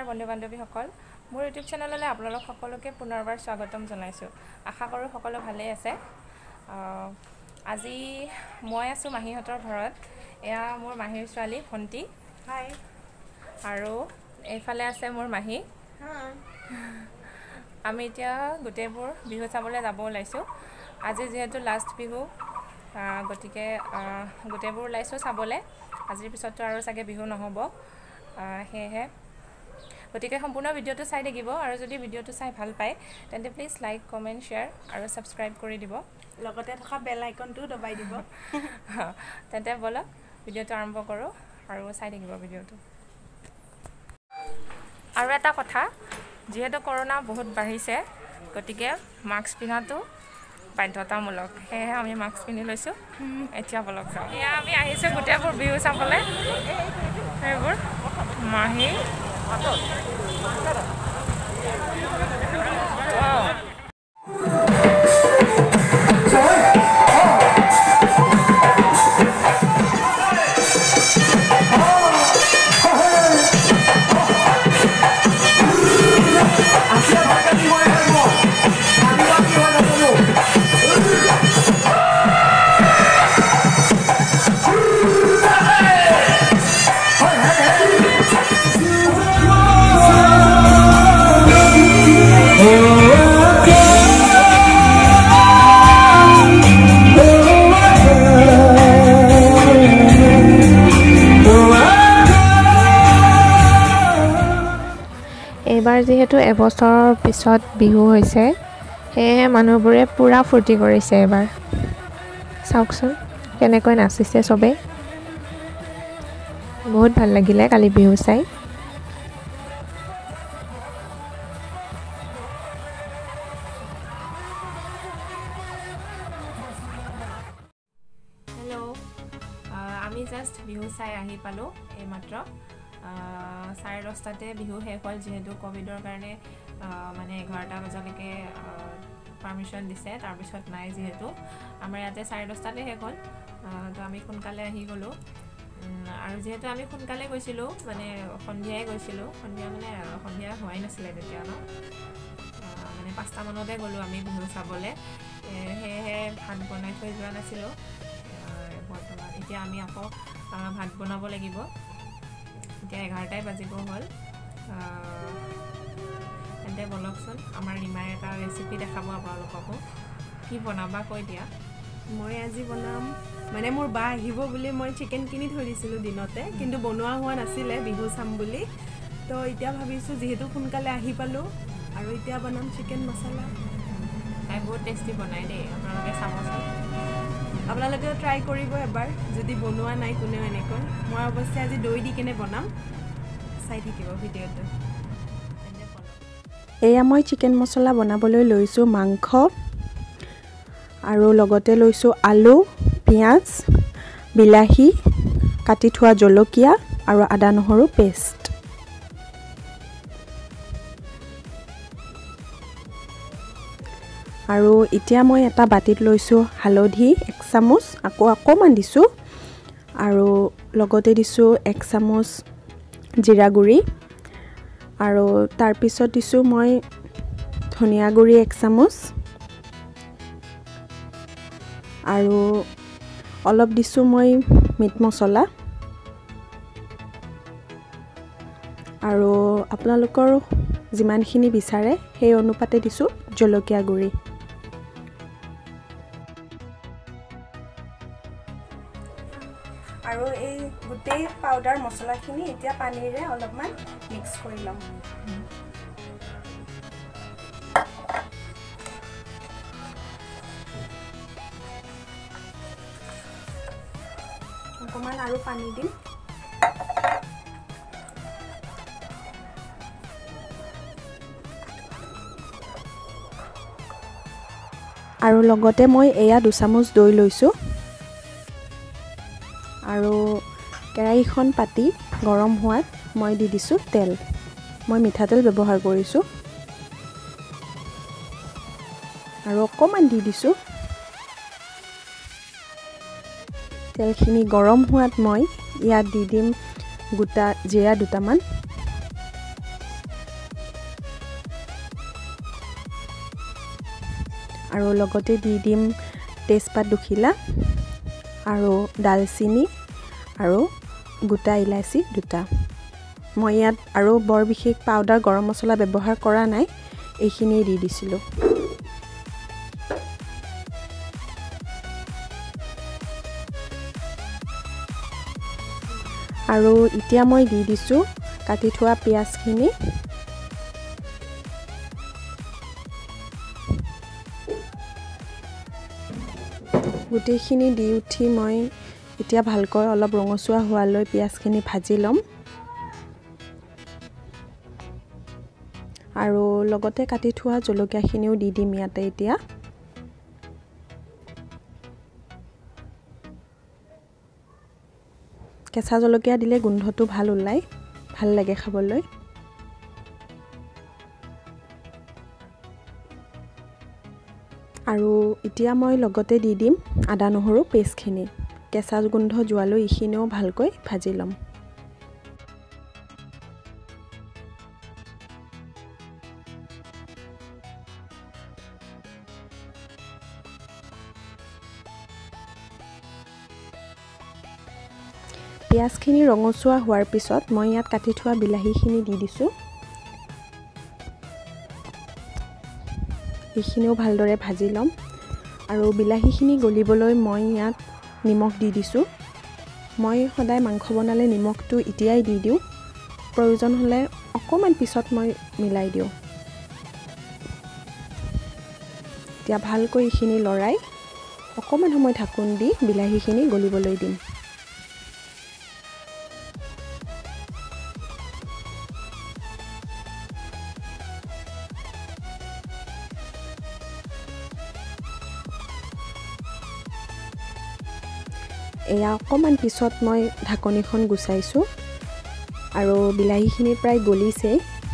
বন্ধু-বান্ধৱীসকল মোৰ ইউটিউব চেনেললৈ আপোনালোক সকলোকে পুনৰবাৰ স্বাগতম জনাইছোঁ। আশা কৰোঁ সকলো ভালেই আছে। আজি মই আছোঁ মাহীহঁতৰ ঘৰত। এয়া মোৰ মাহীৰ ছোৱালী ভণ্টি। হাই। আৰু এইফালে আছে মোৰ মাহী। আমি এতিয়া গোটেইবোৰ বিহু চাবলৈ যাব ওলাইছোঁ। আজি যিহেতু লাষ্ট বিহু, গতিকে গোটেইবোৰ ওলাইছোঁ চাবলৈ। আজিৰ পিছততো আৰু চাগে বিহু নহ'ব, সেয়েহে গতিকে সম্পূৰ্ণ ভিডিঅ'টো চাই থাকিব। আৰু যদি ভিডিঅ'টো চাই ভাল পায় তেন্তে প্লিজ লাইক, কমেণ্ট, শ্বেয়াৰ আৰু ছাবস্ক্ৰাইব কৰি দিব, লগতে থকা বেল আইকনটো দবাই দিব। তেন্তে ব'লক ভিডিঅ'টো আৰম্ভ কৰোঁ আৰু চাই থাকিব ভিডিঅ'টো। আৰু এটা কথা, যিহেতু কৰোণা বহুত বাঢ়িছে, গতিকে মাস্ক পিন্ধাটো বাধ্যতামূলক। সেয়েহে আমি মাস্ক পিন্ধি লৈছোঁ। এতিয়া ব'লক যাওঁ। এয়া আমি আহিছোঁ গোটেইবোৰ বিহু চাবলৈ। সেইবোৰ মাহী এইবাৰ যিহেতু এবছৰৰ পিছত বিহু হৈছে, সেয়েহে মানুহবোৰে পূৰা ফূৰ্তি কৰিছে। এইবাৰ চাওকচোন কেনেকৈ নাচিছে চবেই। বহুত ভাল লাগিলে কালি বিহু চাই। হেল্ল', আমি জাষ্ট বিহু চাই আহি পালোঁ এইমাত্ৰ। 10:30 বিহু শেষ হ'ল, যিহেতু ক'ভিডৰ কাৰণে মানে 11টা বজালৈকে পাৰ্মিশ্যন দিছে। তাৰপিছত নাই, যিহেতু আমাৰ ইয়াতে 10:30 শেষ হ'ল, তো আমি সোনকালে আহি গ'লোঁ। আৰু যিহেতু আমি সোনকালে গৈছিলোঁ, মানে সন্ধিয়াই গৈছিলোঁ, সন্ধিয়া হোৱাই নাছিলে তেতিয়া ন, মানে 5টা মানতে গ'লোঁ আমি বিহু চাবলৈ। সেয়েহে ভাত বনাই থৈ যোৱা নাছিলোঁ। বৰ্তমান এতিয়া আমি আকৌ ভাত বনাব লাগিব। এতিয়া 11টাই বাজিব হ'ল। তেন্তে বলকচোন, আমাৰ ৰীমাই এটা ৰেচিপি দেখাব আপোনালোককো। কি বনাবা কৈ দিয়া। মই আজি বনাম, মানে মোৰ বা আহিব বুলি মই চিকেন কিনি থৈ দিছিলোঁ দিনতে, কিন্তু বনোৱা হোৱা নাছিলে বিহু চাম বুলি। তো এতিয়া ভাবিছোঁ যিহেতু সোনকালে আহি পালোঁ, আৰু এতিয়া বনাম চিকেন মছলা। তাই বহুত টেষ্টি বনাই দেই, আপোনালোকে চাবচোন। আপোনালোকেও ট্ৰাই কৰিব এবাৰ, যদি বনোৱা নাই কোনেও এনেকৈ। মই অৱশ্যে আজি দৈ দি কেনে বনাম, চাই থাকিব ভিডিঅ'টো। এয়া মই চিকেন মছলা বনাবলৈ লৈছোঁ মাংস, আৰু লগতে লৈছোঁ আলু, পিঁয়াজ, বিলাহী, কাটি থোৱা জলকীয়া আৰু আদা নহৰু পেষ্ট। আৰু এতিয়া মই এটা বাতিত লৈছোঁ হালধি 1 চামুচ, অকণমান দিছোঁ, আৰু লগতে দিছোঁ 1 চামুচ জিৰা গুড়ি, আৰু তাৰপিছত দিছোঁ মই ধনিয়া গুড়ি 1 চামুচ, আৰু অলপ দিছোঁ মই মিট মছলা, আৰু আপোনালোকৰ যিমানখিনি বিচাৰে সেই অনুপাতে দিছোঁ জলকীয়া গুড়ি। আৰু এই গোটেই পাউডাৰ মছলাখিনি এতিয়া পানীৰে অলপমান মিক্স কৰি ল'ম। অকণমান আৰু পানী দিম। আৰু লগতে মই এয়া 2 চামুচ দৈ লৈছোঁ, আৰু কেৰাহীখন পাতি গৰম হোৱাত মই দি দিছোঁ তেল। মই মিঠাতেল ব্যৱহাৰ কৰিছোঁ, আৰু অকণমান দি দিছোঁ। তেলখিনি গৰম হোৱাত মই ইয়াত দি দিম গোটা জিৰা দুটামান, আৰু লগতে দি দিম তেজপাত দুখিলা আৰু ডালচিনি আৰু গোটা ইলাচি দুটা। মই ইয়াত আৰু বৰ বিশেষ পাউডাৰ গৰম মছলা ব্যৱহাৰ কৰা নাই, এইখিনি দি দিছিলোঁ। আৰু এতিয়া মই দি দিছোঁ কাটি থোৱা পিঁয়াজখিনি। গোটেইখিনি দি উঠি মই এতিয়া ভালকৈ অলপ ৰঙচুৱা হোৱালৈ পিঁয়াজখিনি ভাজি ল'ম। আৰু লগতে কাটি থোৱা জলকীয়াখিনিও দি দিম ইয়াতে এতিয়া। কেঁচা জলকীয়া দিলে গোন্ধটো ভাল ওলায়, ভাল লাগে খাবলৈ। আৰু এতিয়া মই লগতে দি দিম আদা নহৰু পেষ্টখিনি। কেঁচা গোন্ধ যোৱালৈ এইখিনিও ভালকৈ ভাজি ল'ম। পিঁয়াজখিনি ৰঙচুৱা হোৱাৰ পিছত মই ইয়াত কাটি থোৱা বিলাহীখিনি দি দিছোঁ। এইখিনিও ভালদৰে ভাজি ল'ম। আৰু বিলাহীখিনি গলিবলৈ মই ইয়াত নিমখ দি দিছোঁ। মই সদায় মাংস বনালে নিমখটো এতিয়াই দি দিওঁ, প্ৰয়োজন হ'লে অকণমান পিছত মই মিলাই দিওঁ। এতিয়া ভালকৈ এইখিনি লৰাই অকণমান সময় ঢাকোন দি বিলাহীখিনি গলিবলৈ দিম। এয়া অকণমান পিছত মই ঢাকনিখন গুচাইছোঁ আৰু বিলাহীখিনি প্ৰায় গলিছে।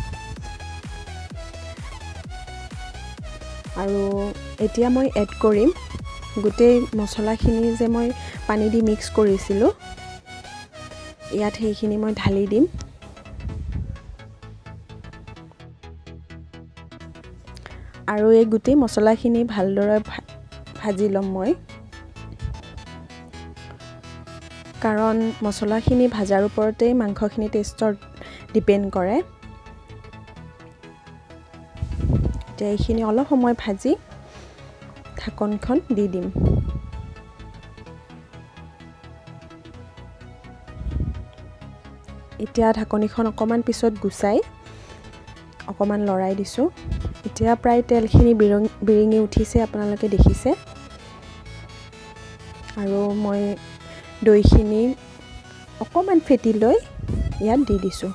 আৰু এতিয়া মই এড কৰিম গোটেই মছলাখিনি যে মই পানী দি মিক্স কৰিছিলোঁ, ইয়াত সেইখিনি মই ঢালি দিম। আৰু এই গোটেই মছলাখিনি ভালদৰে ভাজি ল'ম মই, কাৰণ মছলাখিনি ভাজাৰ ওপৰতেই মাংসখিনি টেষ্টৰ ডিপেণ্ড কৰে। এতিয়া এইখিনি অলপ সময় ভাজি ঢাকনখন দি দিম। এতিয়া ঢাকনিখন অকণমান পিছত গুচাই অকণমান লৰাই দিছোঁ। এতিয়া প্ৰায় তেলখিনি বিৰিঙি উঠিছে, আপোনালোকে দেখিছে। আৰু মই দৈখিনি অকণমান ফেটি লৈ ইয়াত দি দিছোঁ।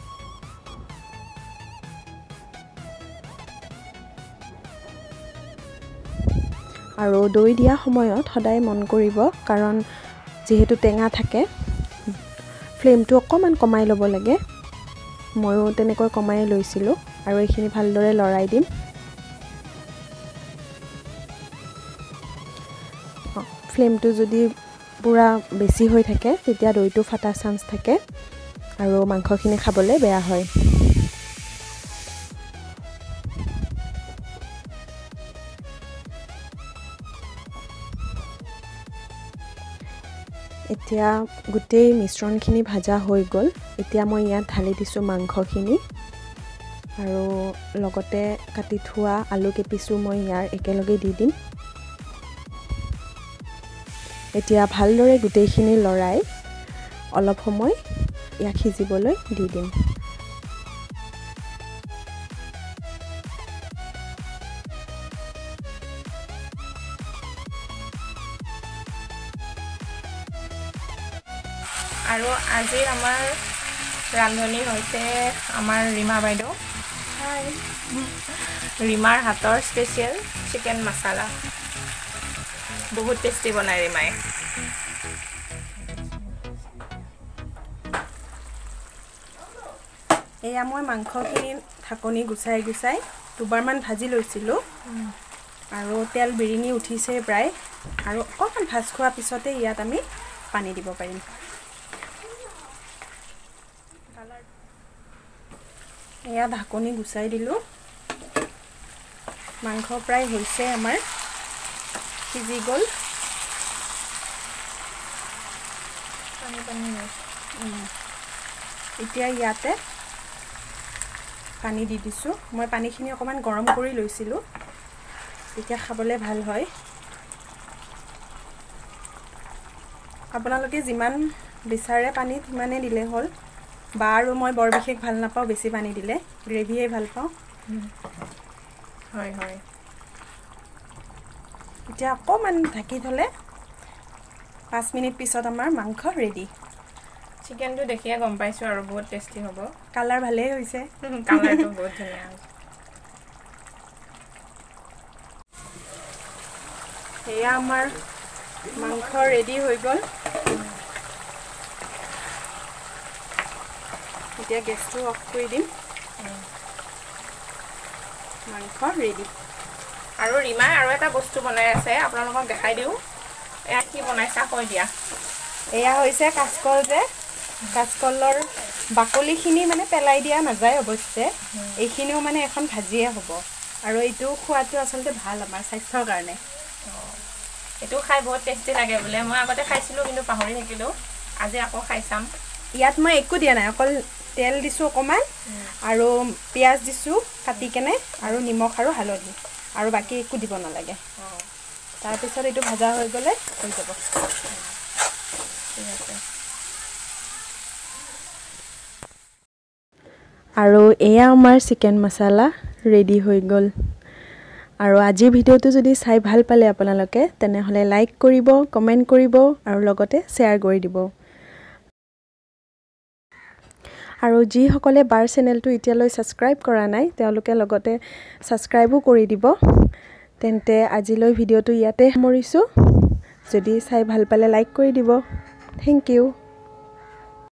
আৰু দৈ দিয়া সময়ত সদায় মন কৰিব, কাৰণ যিহেতু টেঙা থাকে, ফ্লেমটো অকণমান কমাই ল'ব লাগে। ময়ো তেনেকৈ কমাই লৈছিলোঁ। আৰু এইখিনি ভালদৰে লৰাই দিম। ফ্লেমটো যদি পূৰা বেছি হৈ থাকে তেতিয়া দৈটো ফাটাৰ চান্স থাকে আৰু মাংসখিনি খাবলৈ বেয়া হয়। এতিয়া গোটেই মিশ্ৰণখিনি ভাজা হৈ গ'ল। এতিয়া মই ইয়াত ঢালি দিছোঁ মাংসখিনি আৰু লগতে কাটি থোৱা আলু কেইপিচো মই ইয়াৰ একেলগে দি দিম। এতিয়া ভালদৰে গোটেইখিনি লৰাই অলপ সময় ইয়াক সিজিবলৈ দি দিম। আৰু আজি আমাৰ ৰান্ধনি হৈছে আমাৰ ৰীমা বাইদেউ। ৰীমাৰ হাতৰ স্পেচিয়েল চিকেন মছলা, বহুত টেষ্টি বনায় ৰীমাই। এয়া মই মাংসখিনি ঢাকনি গুচাই গুচাই দুবাৰমান ভাজি লৈছিলোঁ আৰু তেল বিৰিঙি উঠিছে প্ৰায়। আৰু অকণমান ভাজ খোৱাৰ পিছতে ইয়াত আমি পানী দিব পাৰিম। এয়া ঢাকনি গুচাই দিলোঁ। মাংস প্ৰায় হৈছে আমাৰ। সিজি গ'ল এতিয়া ইয়াতে পানী দি দিছোঁ মই পানীখিনি অকণমান গৰম কৰি লৈছিলোঁ তেতিয়া খাবলৈ ভাল হয় আপোনালোকে যিমান বিচাৰে পানী সিমানে দিলে হ'ল বা আৰু মই বৰ বিশেষ ভাল নাপাওঁ বেছি পানী দিলে গ্ৰেভিয়ে ভাল পাওঁ হয় হয় এতিয়া অকণমান ঢাকি থ'লে 5 মিনিট পিছত আমাৰ মাংস ৰেডি চিকেনটো দেখিয়ে গম পাইছোঁ আৰু বহুত টেষ্টি হ'ব কালাৰ ভালেই হৈছে কালাৰটো বহুত ধুনীয়া হৈছে এয়া আমাৰ মাংস ৰেডি হৈ গ'ল এতিয়া গেছটো অফ কৰি দিম মাংস ৰেডি আৰু ৰিমাই আৰু এটা বস্তু বনাই আছে আপোনালোকক দেখাই দিওঁ এয়া কি বনাইছা কৈ দিয়া এয়া হৈছে কাচকল যে কাচকলৰ বাকলিখিনি মানে পেলাই দিয়া নাযায় অৱশ্যে এইখিনিও মানে এখন ভাজিয়ে হ'ব আৰু এইটো খোৱাটো আচলতে ভাল আমাৰ স্বাস্থ্যৰ কাৰণে এইটো খাই বহুত টেষ্টি লাগে বোলে মই আগতে খাইছিলোঁ কিন্তু পাহৰি থাকিলোঁ আজি আকৌ খাই চাম ইয়াত মই একো দিয়া নাই অকল তেল দিছোঁ অকণমান আৰু পিঁয়াজ দিছোঁ কাটি কেনে আৰু নিমখ আৰু হালধি আৰু বাকী একো দিব নালাগে তাৰপিছত এইটো ভাজা হৈ গ'লে হৈ যাব ঠিক আছে আৰু এয়া আমাৰ চিকেন মছলা ৰেডি হৈ গ'ল আৰু আজিৰ ভিডিঅ'টো যদি চাই ভাল পালে আপোনালোকে তেনেহ'লে লাইক কৰিব কমেণ্ট কৰিব আৰু লগতে শ্বেয়াৰ কৰি দিব আৰু যিসকলে বাৰ চেনেলটো এতিয়ালৈ ছাবস্ক্ৰাইব কৰা নাই তেওঁলোকে লগতে ছাবস্ক্ৰাইবো কৰি দিব তেন্তে আজিলৈ ভিডিঅ'টো ইয়াতে সামৰিছোঁ যদি চাই ভাল পালে লাইক কৰি দিব থেংক ইউ